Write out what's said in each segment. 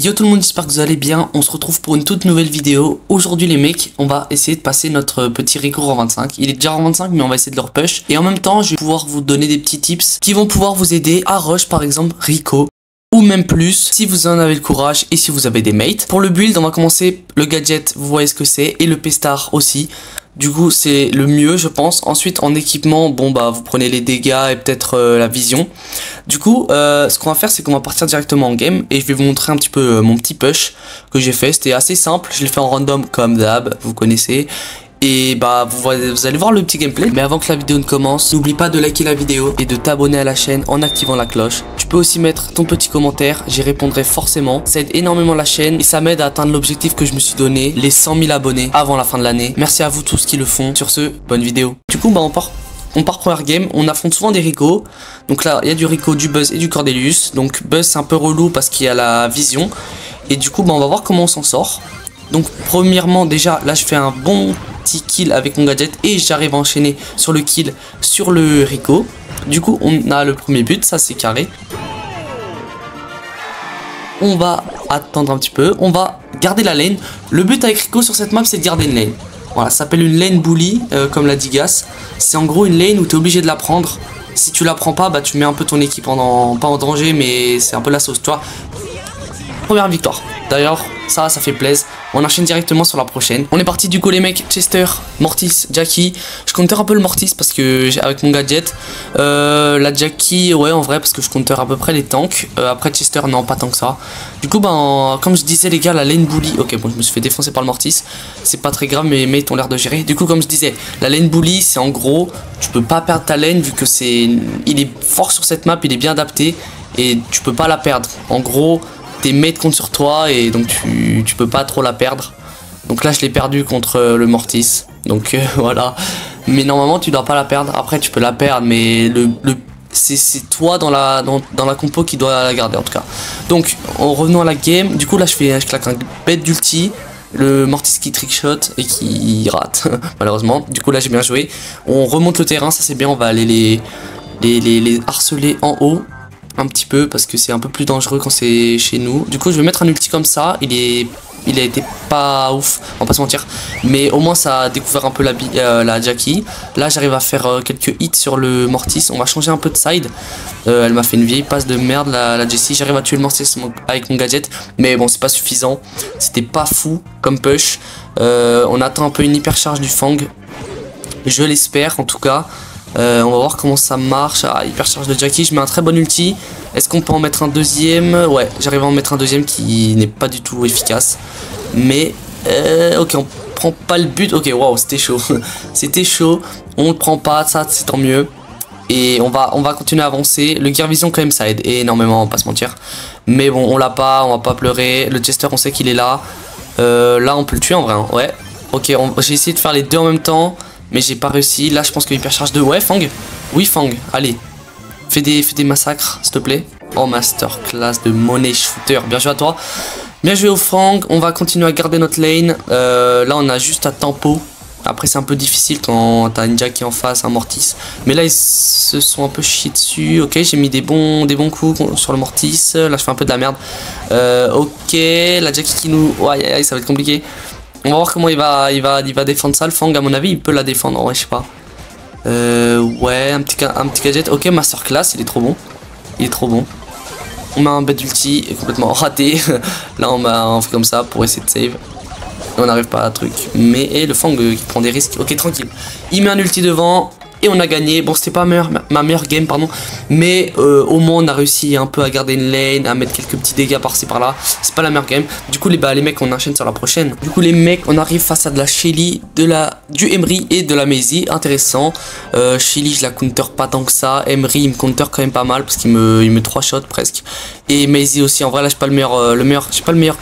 Yo tout le monde, j'espère que vous allez bien. On se retrouve pour une toute nouvelle vidéo. Aujourd'hui les mecs, on va essayer de passer notre petit Rico en 25. Il est déjà en 25 mais on va essayer de le repush. Et en même temps je vais pouvoir vous donner des petits tips qui vont pouvoir vous aider à rush par exemple Rico. Ou même plus si vous en avez le courage et si vous avez des mates. Pour le build on va commencer le gadget, vous voyez ce que c'est. Et le P-Star aussi. Du coup c'est le mieux je pense. Ensuite en équipement, bon bah vous prenez les dégâts et peut-être la vision. Du coup ce qu'on va faire c'est qu'on va partir directement en game. Et je vais vous montrer un petit peu mon petit push que j'ai fait. C'était assez simple, je l'ai fait en random comme d'hab, vous connaissez. Et bah vous allez voir le petit gameplay. Mais avant que la vidéo ne commence, n'oublie pas de liker la vidéo et de t'abonner à la chaîne en activant la cloche. Tu peux aussi mettre ton petit commentaire, j'y répondrai forcément. Ça aide énormément la chaîne et ça m'aide à atteindre l'objectif que je me suis donné, les 100 000 abonnés avant la fin de l'année. Merci à vous tous qui le font. Sur ce, bonne vidéo. Du coup bah on part première game, on affronte souvent des Rico. Donc là il y a du Rico, du Buzz et du Cordelius. Donc Buzz c'est un peu relou parce qu'il y a la vision. Et du coup bah on va voir comment on s'en sort. Donc premièrement déjà là je fais un bon petit kill avec mon gadget et j'arrive à enchaîner sur le kill sur le Rico. Du coup on a le premier but, ça c'est carré. On va attendre un petit peu, on va garder la lane. Le but avec Rico sur cette map c'est de garder une lane. Voilà, ça s'appelle une lane bully comme l'a dit Gas. C'est en gros une lane où tu es obligé de la prendre. Si tu la prends pas bah tu mets un peu ton équipe pas en danger mais c'est un peu la sauce toi. Première victoire. D'ailleurs, ça fait plaisir. On enchaîne directement sur la prochaine. On est parti du coup les mecs. Chester, Mortis, Jackie. Je compteur un peu le Mortis parce que avec mon gadget. La Jackie, ouais en vrai parce que je compteur à peu près les tanks. Après Chester, non pas tant que ça. Du coup ben comme je disais les gars, la lane bully. Ok bon je me suis fait défoncer par le Mortis. C'est pas très grave mais mes mates ont l'air de gérer. Du coup comme je disais, la lane bully c'est en gros tu peux pas perdre ta lane vu que il est fort sur cette map, il est bien adapté. Et tu peux pas la perdre. En gros tes mates comptent sur toi et donc tu peux pas trop la perdre. Donc là je l'ai perdu contre le Mortis. Donc voilà. Mais normalement tu dois pas la perdre. Après tu peux la perdre mais c'est toi dans la compo qui doit la garder en tout cas. Donc revenons à la game. Du coup là je claque un bête d'ulti. Le Mortis qui trickshot et qui rate malheureusement. Du coup là j'ai bien joué. On remonte le terrain, ça c'est bien. On va aller les harceler en haut un petit peu parce que c'est un peu plus dangereux quand c'est chez nous. Du coup je vais mettre un ulti comme ça. Il a été pas ouf, on va pas se mentir, mais au moins ça a découvert un peu la Jackie. Là j'arrive à faire quelques hits sur le Mortis. On va changer un peu de side. Elle m'a fait une vieille passe de merde la Jessie. J'arrive à tuer le Mortis avec mon gadget, mais bon c'est pas suffisant. C'était pas fou comme push. On attend un peu une hyper charge du Fang. Je l'espère en tout cas. On va voir comment ça marche. Ah, hyper charge de Jackie, je mets un très bon ulti. Est-ce qu'on peut en mettre un deuxième? Ouais, j'arrive à en mettre un deuxième qui n'est pas du tout efficace. Mais, ok, on prend pas le but. Ok, waouh, c'était chaud. C'était chaud. On le prend pas, ça c'est tant mieux. Et on va continuer à avancer. Le Gear Vision quand même ça aide énormément, on va pas se mentir. Mais bon, on l'a pas, on va pas pleurer. Le Chester, on sait qu'il est là. Là, on peut le tuer en vrai. Hein. Ouais, ok, j'ai essayé de faire les deux en même temps. Mais j'ai pas réussi. Là, je pense que hypercharge de... Ouais, Fang. Oui, Fang. Allez. Fais des massacres, s'il te plaît. Oh, masterclass de money shooter. Bien joué à toi. Bien joué au Fang. On va continuer à garder notre lane. Là, on a juste à tempo. Après, c'est un peu difficile quand t'as une Jackie en face, un Mortis. Mais là, ils se sont un peu chiés dessus. Ok, j'ai mis des bons coups sur le Mortis. Là, je fais un peu de la merde. Ok, la Jackie qui nous... Ouais, ça va être compliqué. On va voir comment il va défendre ça. Le Fang, à mon avis, il peut la défendre. Ouais, je sais pas. Ouais, un petit gadget. Ok, masterclass, il est trop bon. Il est trop bon. On met un bête d'ulti complètement raté. Là, on fait comme ça pour essayer de save. On n'arrive pas à truc. Mais le Fang qui prend des risques. Ok, tranquille. Il met un ulti devant. Et on a gagné. Bon, c'était pas ma meilleure game, pardon. Mais au moins, on a réussi un peu à garder une lane, à mettre quelques petits dégâts par-ci par-là. C'est pas la meilleure game. Du coup, les mecs, on enchaîne sur la prochaine. Du coup, les mecs, on arrive face à de la Shelly, du Emery et de la Maisie. Intéressant. Shelly, je la counter pas tant que ça. Emery, il me counter quand même pas mal parce qu'il me 3 shots presque. Et Maisie aussi. En vrai, là, j'ai pas le meilleur.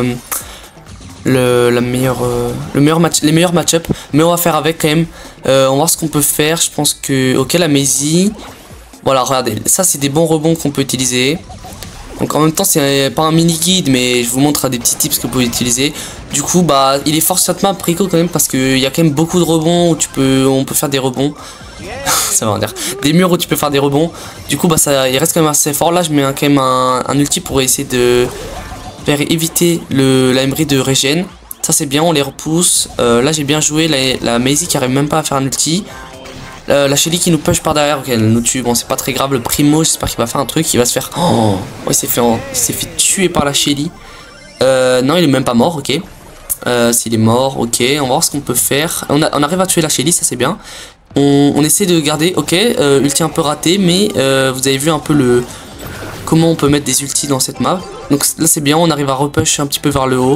Les meilleurs match-up, mais on va faire avec quand même. On va voir ce qu'on peut faire. Je pense que ok, la Maisie, voilà, regardez, ça c'est des bons rebonds qu'on peut utiliser. Donc en même temps c'est pas un mini guide mais je vous montre des petits tips que vous pouvez utiliser. Du coup bah il est fort sur cette map Rico quand même parce qu'il y a quand même beaucoup de rebonds où on peut faire des rebonds. Ça va dire des murs où tu peux faire des rebonds. Du coup bah il reste quand même assez fort. Là je mets quand même un ulti pour essayer faire éviter la Emery de régène. Ça c'est bien, on les repousse. Là j'ai bien joué, la Maisie qui arrive même pas à faire un ulti. La Shelly qui nous push par derrière, ok, elle nous tue, bon c'est pas très grave. Le Primo, j'espère qu'il va faire un truc, il va se faire... Oh, il s'est fait tuer par la Shelly. Non, il est même pas mort, ok. S'il est mort, ok, on va voir ce qu'on peut faire. On arrive à tuer la Shelly, ça c'est bien. On essaie de garder, ok, ulti un peu raté, mais vous avez vu un peu comment on peut mettre des ultis dans cette map. Donc là c'est bien, on arrive à repush un petit peu vers le haut.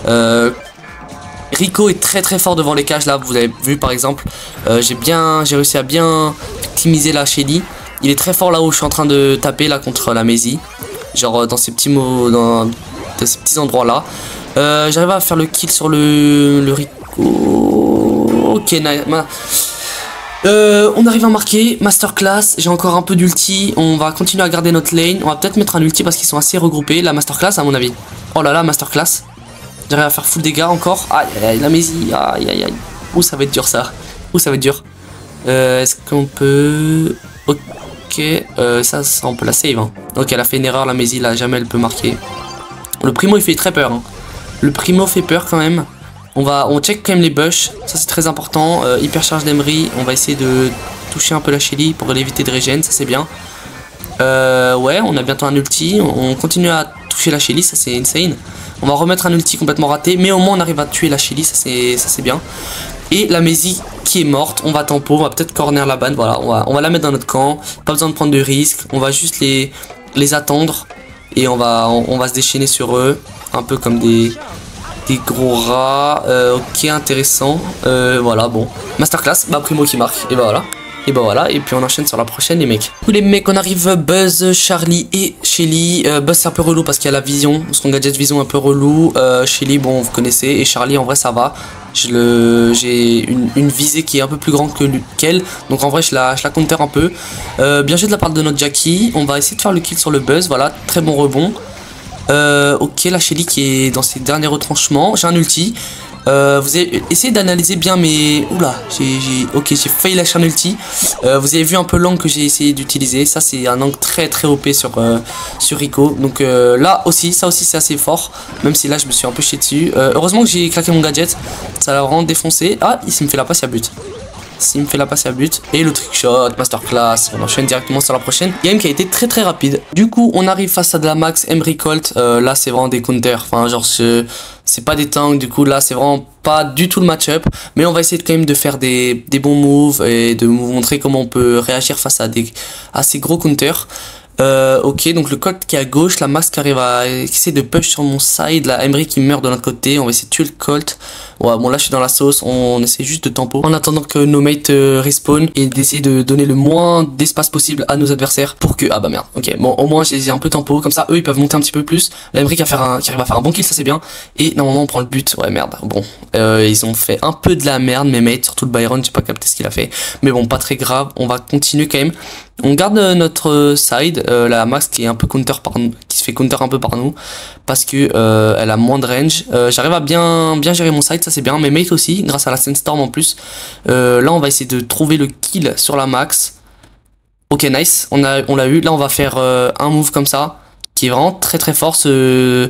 Rico est très très fort devant les cages là, vous avez vu par exemple, j'ai réussi à bien optimiser la Shelly. Il est très fort là où je suis en train de taper là contre la Maisie. Genre dans ces petits mots, dans ces petits endroits là. J'arrive à faire le kill sur le Rico. Ok, nice. On arrive à marquer, masterclass, j'ai encore un peu d'ulti, on va continuer à garder notre lane, on va peut-être mettre un ulti parce qu'ils sont assez regroupés, la masterclass à mon avis. Oh là là, masterclass. J'arrive à faire full dégâts encore, aïe aïe aïe, la Maisie, aïe aïe aïe. Ouh ça va être dur ça, ouh ça va être dur. Est-ce qu'on peut... Ok, ça on peut la save hein. Ok, elle a fait une erreur la Maisie là, jamais elle peut marquer. Le Primo il fait très peur hein. Le Primo fait peur quand même. On check quand même les bush, ça c'est très important. Hyper charge d'Emery, on va essayer de toucher un peu la Shelly pour l'éviter de régène, ça c'est bien. Ouais, on a bientôt un ulti, on continue à toucher la Shelly, ça c'est insane. On va remettre un ulti complètement raté, mais au moins on arrive à tuer la Shelly, ça c'est bien. Et la Maisie qui est morte, on va tempo, on va peut-être corner la ban, voilà, on va la mettre dans notre camp. Pas besoin de prendre de risques, on va juste les attendre. Et on va se déchaîner sur eux, un peu comme des gros rats. Ok, intéressant. Voilà, bon. Masterclass, bah Primo qui marque, et bah voilà. Et bah voilà, et puis on enchaîne sur la prochaine les mecs. Tous les mecs, on arrive Buzz, Charlie et Shelly. Buzz c'est un peu relou parce qu'il y a la vision, son gadget vision un peu relou. Shelly, bon vous connaissez, et Charlie en vrai ça va. J'ai une visée qui est un peu plus grande qu'elle, donc en vrai je la counter un peu. Bien joué de la part de notre Jackie, on va essayer de faire le kill sur le Buzz, voilà, très bon rebond. Ok, la Shelly qui est dans ses derniers retranchements, j'ai un ulti. Vous avez essayé d'analyser bien mes... Oula, j'ai failli lâcher un ulti. Vous avez vu un peu l'angle que j'ai essayé d'utiliser. Ça c'est un angle très très OP sur Rico. Donc là aussi, ça aussi c'est assez fort. Même si là je me suis un peu chié dessus. Heureusement que j'ai claqué mon gadget. Ça l'a vraiment défoncé. Ah, il me fait la passe à but. S'il me fait la passe à but. Et le trickshot, masterclass. On enchaîne directement sur la prochaine game qui a été très très rapide. Du coup, on arrive face à de la max Emery Colt. Là, c'est vraiment des counters. Enfin, genre, c'est pas des tanks. Du coup, là, c'est vraiment pas du tout le match-up. Mais on va essayer quand même de faire des bons moves et de vous montrer comment on peut réagir face à ces gros counters. Ok, donc le Colt qui est à gauche, la Max qui arrive à essayer de push sur mon side, la Emery qui meurt de notre côté, on va essayer de tuer le Colt. Ouais, bon là je suis dans la sauce, on essaie juste de tempo en attendant que nos mates respawn et d'essayer de donner le moins d'espace possible à nos adversaires pour que... Ah bah merde, ok, bon au moins j'ai un peu tempo, comme ça eux ils peuvent monter un petit peu plus. La Emery qui arrive à faire un bon kill, ça c'est bien. Et normalement on prend le but, ouais merde, bon. Ils ont fait un peu de la merde mes mates, surtout le Byron, j'ai pas capté ce qu'il a fait. Mais bon, pas très grave, on va continuer quand même. On garde notre side, la Max qui est un peu qui se fait counter un peu par nous parce que elle a moins de range. J'arrive à bien gérer mon side, ça c'est bien. Mes mates aussi, grâce à la Sandstorm en plus. Là on va essayer de trouver le kill sur la Max. Ok nice, on l'a eu. Là on va faire un move comme ça qui est vraiment très très fort, ce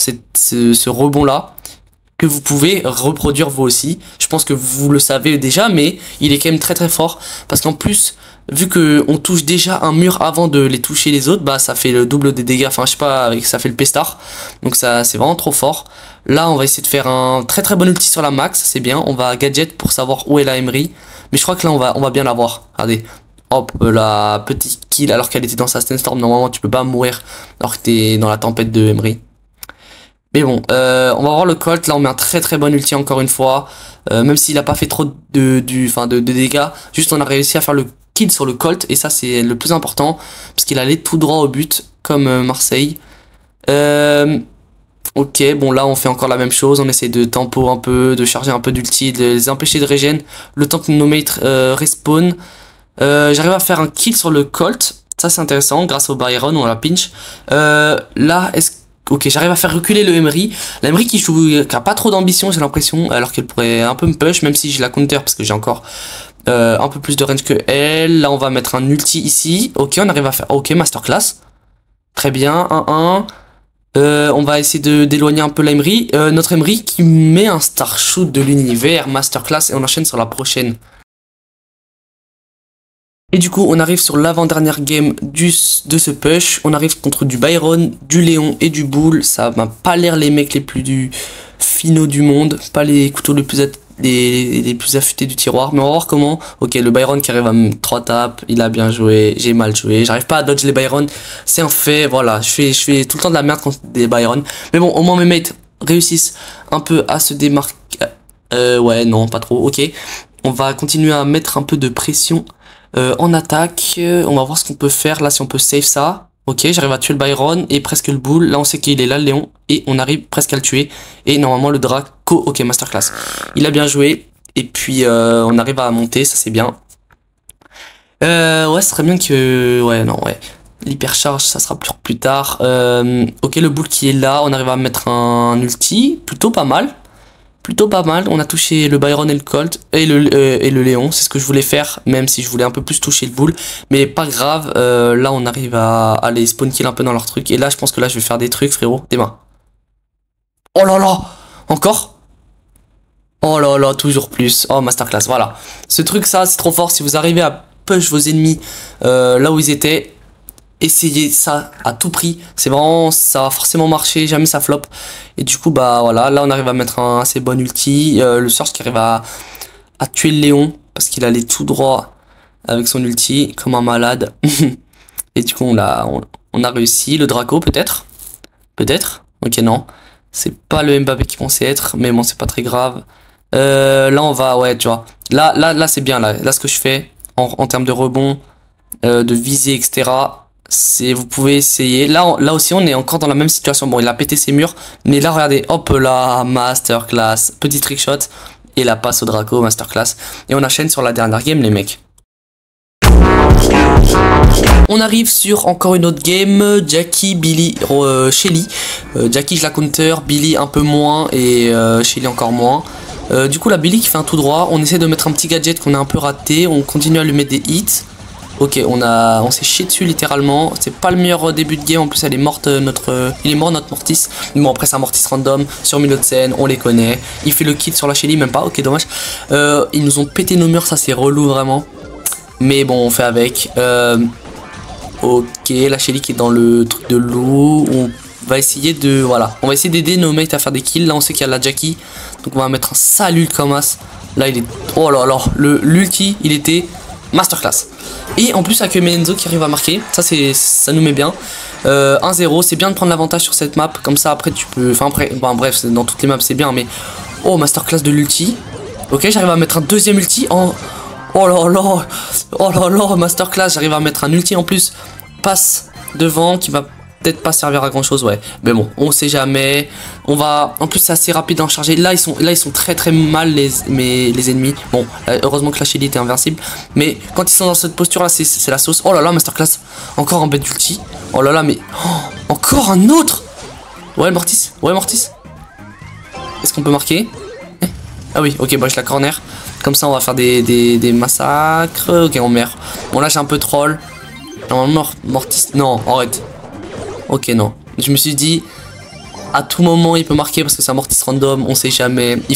rebond là, que vous pouvez reproduire vous aussi. Je pense que vous le savez déjà, mais il est quand même très très fort parce qu'en plus, vu que on touche déjà un mur avant de les toucher les autres, bah ça fait le double des dégâts. Enfin je sais pas, ça fait le P-Star. Donc ça c'est vraiment trop fort. Là on va essayer de faire un très très bon ulti sur la Max, c'est bien. On va gadget pour savoir où est la Emery. Mais je crois que là on va bien l'avoir. Regardez. Hop, la petite kill alors qu'elle était dans sa Sandstorm. Normalement tu peux pas mourir alors que t'es dans la tempête de Emery. Mais bon, on va voir le Colt. Là on met un très très bon ulti encore une fois. Même s'il a pas fait trop de dégâts. Juste on a réussi à faire le kill sur le Colt. Et ça c'est le plus important. Parce qu'il allait tout droit au but. Comme Marseille. Ok, bon là on fait encore la même chose. On essaie de tempo un peu. De charger un peu d'ulti. De les empêcher de régène. Le temps que nos mates respawn. J'arrive à faire un kill sur le Colt. Ça c'est intéressant. Grâce au Byron ou à la pinch. Là ok, j'arrive à faire reculer le Emery. La Emery qui a pas trop d'ambition, j'ai l'impression, alors qu'elle pourrait un peu me push, même si je la counter parce que j'ai encore un peu plus de range que elle. Là, on va mettre un ulti ici. Ok, on arrive à faire... Ok, masterclass. Très bien, 1-1. On va essayer d'éloigner un peu l'Emery. Notre Emery qui met un star shoot de l'univers, masterclass, et on enchaîne sur la prochaine. Et du coup, on arrive sur l'avant-dernière game de ce push. On arrive contre du Byron, du Léon et du Bull. Ça m'a pas l'air les mecs les plus finaux du monde, pas les couteaux les plus affûtés du tiroir, mais on va voir comment. Ok, le Byron qui arrive à me 3 tapes, il a bien joué, j'ai mal joué, j'arrive pas à dodge les Byron, c'est un fait, voilà, je fais tout le temps de la merde contre des Byron, mais bon, au moins mes mates réussissent un peu à se démarquer, ouais, non, pas trop, ok, on va continuer à mettre un peu de pression en attaque, on va voir ce qu'on peut faire, là, si on peut save ça. Ok, j'arrive à tuer le Byron et presque le Bull. Là, on sait qu'il est là, le Léon. Et on arrive presque à le tuer. Et normalement, le Draco, ok, masterclass. Il a bien joué. Et puis, on arrive à monter, ça c'est bien. Ouais, ce serait bien que... Ouais, non, ouais. L'hypercharge, ça sera plus tard. Ok, le Bull qui est là, on arrive à mettre un ulti. Plutôt pas mal. Plutôt pas mal, on a touché le Byron et le Colt et le Léon, c'est ce que je voulais faire, même si je voulais un peu plus toucher le Bull, mais pas grave, là on arrive à les spawn kill un peu dans leur truc, et là je pense que là je vais faire des trucs frérot, des mains. Oh là là, encore? Oh là là, toujours plus, oh masterclass, voilà. Ce truc ça c'est trop fort, si vous arrivez à push vos ennemis là où ils étaient, essayez ça à tout prix, c'est vraiment, ça va forcément marcher, jamais ça flop. Et du coup bah voilà, là on arrive à mettre un assez bon ulti, le Surge qui arrive à tuer le Léon, parce qu'il allait tout droit avec son ulti, comme un malade. Et du coup on a réussi, le Draco peut-être, ok non, c'est pas le Mbappé qui pensait être, mais bon c'est pas très grave. Là on va, ouais tu vois, là c'est bien, là ce que je fais, en termes de rebond, de visée etc, vous pouvez essayer. Là aussi, on est encore dans la même situation. Bon, il a pété ses murs. Mais là, regardez. Hop là. Masterclass. Petit trickshot. Et la passe au Draco. Masterclass. Et on enchaîne sur la dernière game, les mecs. On arrive sur encore une autre game. Jackie, Billy, Shelly. Jackie, je la counter. Billy, un peu moins. Et Shelly, encore moins. Du coup, la Billy qui fait un tout droit. On essaie de mettre un petit gadget qu'on a un peu raté. On continue à lui mettre des hits. Ok, on s'est chié dessus littéralement. C'est pas le meilleur début de game. En plus, elle est morte, il est mort notre Mortis. Bon, après, c'est un Mortis random sur milieu de scène. On les connaît. Il fait le kill sur la Shelly, même pas. Ok, dommage. Ils nous ont pété nos murs. Ça, c'est relou vraiment. Mais bon, on fait avec. Ok, la Shelly qui est dans le truc de l'eau. On va essayer de. Voilà. On va essayer d'aider nos mates à faire des kills. Là, on sait qu'il y a la Jackie. Donc, on va mettre un salut comme as. Là, il est. Oh là là. L'ulti, il était. Masterclass. Et en plus avec Menzo qui arrive à marquer, ça nous met bien. 1-0, c'est bien de prendre l'avantage sur cette map, comme ça après tu peux, enfin après, bon bref, dans toutes les maps c'est bien, mais oh masterclass de l'ulti. Ok, j'arrive à mettre un deuxième ulti en, oh là là, masterclass, j'arrive à mettre un ulti en plus, passe devant qui va peut-être pas servir à grand chose, ouais, mais bon, on sait jamais. On va, en plus c'est assez rapide à en charger. Là ils sont très mal les ennemis. Bon, heureusement que la Shelly était invincible, mais quand ils sont dans cette posture là, c'est la sauce. Oh là là, masterclass, encore un bête d'ulti. Oh là là, mais encore un autre. Ouais Mortis, est-ce qu'on peut marquer? Ah oui, ok, bah je la corner. Comme ça on va faire des massacres. Ok, on meurt. Bon là j'ai un peu troll. Normalement Mortis, non, arrête. Ok, non. Je me suis dit, à tout moment, il peut marquer parce que c'est un Mortis random, on sait jamais. Ils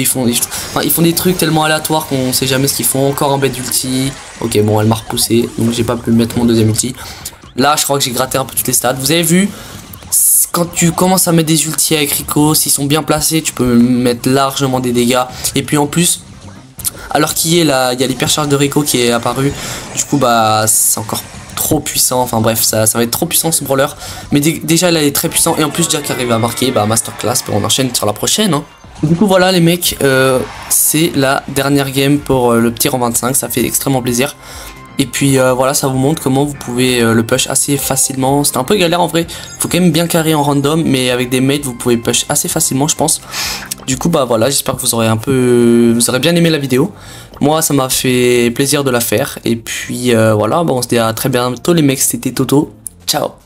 font des trucs tellement aléatoires qu'on sait jamais ce qu'ils font. Encore un bête d'ulti. Ok, bon, elle m'a repoussé, donc j'ai pas pu mettre mon deuxième ulti. Là, je crois que j'ai gratté un peu toutes les stats. Vous avez vu, quand tu commences à mettre des ultis avec Rico, s'ils sont bien placés, tu peux mettre largement des dégâts. Et puis en plus, alors qu'il y a l'hypercharge de Rico qui est apparu, du coup, bah, c'est encore trop puissant, enfin bref, ça va être trop puissant ce brawler, mais déjà là il est très puissant, et en plus Jack arrive à marquer, bah masterclass, on enchaîne sur la prochaine, hein. Du coup voilà les mecs, c'est la dernière game pour le petit rang 25, ça fait extrêmement plaisir. Et puis voilà, ça vous montre comment vous pouvez le push assez facilement. C'était un peu galère en vrai, faut quand même bien carrer en random, mais avec des mates vous pouvez push assez facilement je pense. Du coup bah voilà, j'espère que vous aurez bien aimé la vidéo. Moi ça m'a fait plaisir de la faire. Et puis voilà, bon, on se dit à très bientôt les mecs, c'était Toto. Ciao.